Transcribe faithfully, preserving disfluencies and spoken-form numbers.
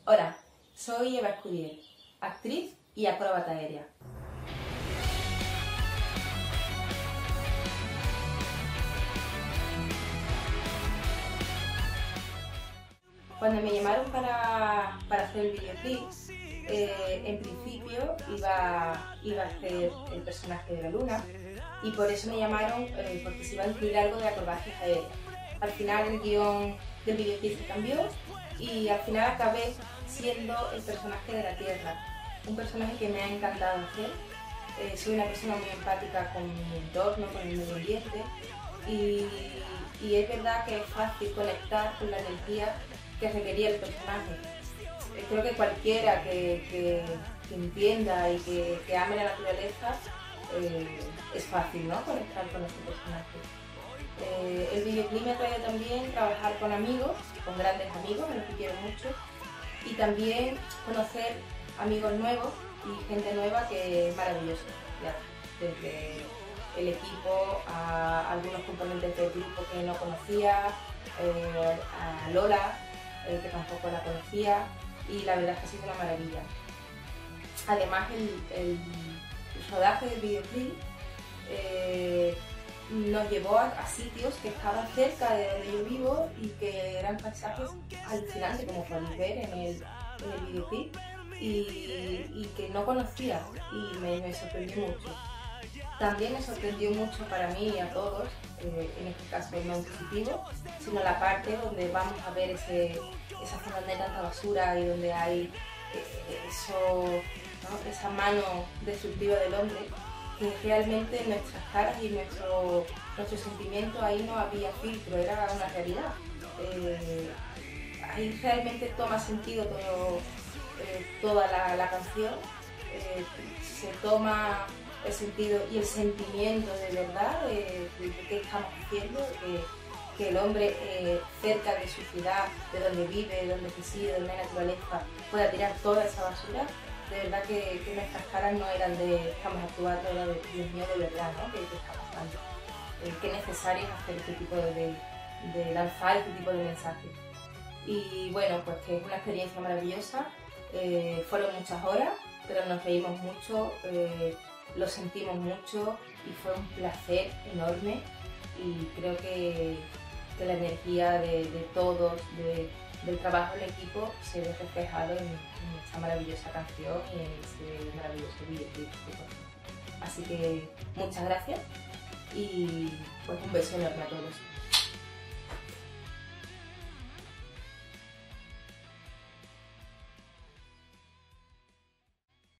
Hola, soy Eva Escudier, actriz y acróbata aérea. Cuando me llamaron para, para hacer el videoclip, eh, en principio iba, iba a hacer el personaje de la luna y por eso me llamaron eh, porque se iba a incluir algo de acrobacias aéreas. Al final el guión del videoclip se cambió y al final acabé siendo el personaje de la Tierra, un personaje que me ha encantado hacer. Eh, soy una persona muy empática con mi entorno, con el medio ambiente y, y es verdad que es fácil conectar con la energía que requería el personaje. Eh, creo que cualquiera que, que, que entienda y que, que ame la naturaleza eh, es fácil, ¿no?, conectar con ese personaje. Eh, el videoclip me ha traído también trabajar con amigos, con grandes amigos, a los que quiero mucho, y también conocer amigos nuevos y gente nueva que es maravilloso, ya, desde el equipo a algunos componentes del grupo que no conocía, eh, a Lola, eh, que tampoco la conocía, y la verdad es que ha sido una maravilla. Además, el, el, el rodaje del videoclip eh, nos llevó a, a sitios que estaban cerca de donde yo vivo y que eran paisajes alucinantes, como podéis ver en el, en el videoclip, y, y que no conocía, y me, me sorprendió mucho. También me sorprendió mucho para mí y a todos, eh, en este caso no en positivo, sino la parte donde vamos a ver ese, esa zona donde hay tanta basura y donde hay eh, eso, ¿no?, esa mano destructiva del hombre, que realmente en nuestras caras y nuestro, nuestro sentimiento ahí no había filtro, era una realidad. Eh, ahí realmente toma sentido todo, eh, toda la, la canción, eh, se toma el sentido y el sentimiento de verdad de, de, de qué estamos haciendo, de, que el hombre eh, cerca de su ciudad, de donde vive, de donde reside, donde hay naturaleza, pueda tirar toda esa basura. De verdad que, que nuestras caras no eran de estamos actuando, era de Dios mío, de verdad, ¿no?, que, que está pasando. Eh, qué necesario es hacer este tipo de, de, de lanzar este tipo de mensajes. Y bueno, pues que es una experiencia maravillosa, eh, fueron muchas horas, pero nos reímos mucho, eh, lo sentimos mucho y fue un placer enorme, y creo que, que la energía de, de todos, de, del trabajo en equipo se ve reflejado en, en esta maravillosa canción y en este maravilloso videoclip. Así que muchas gracias y pues un beso enorme a todos.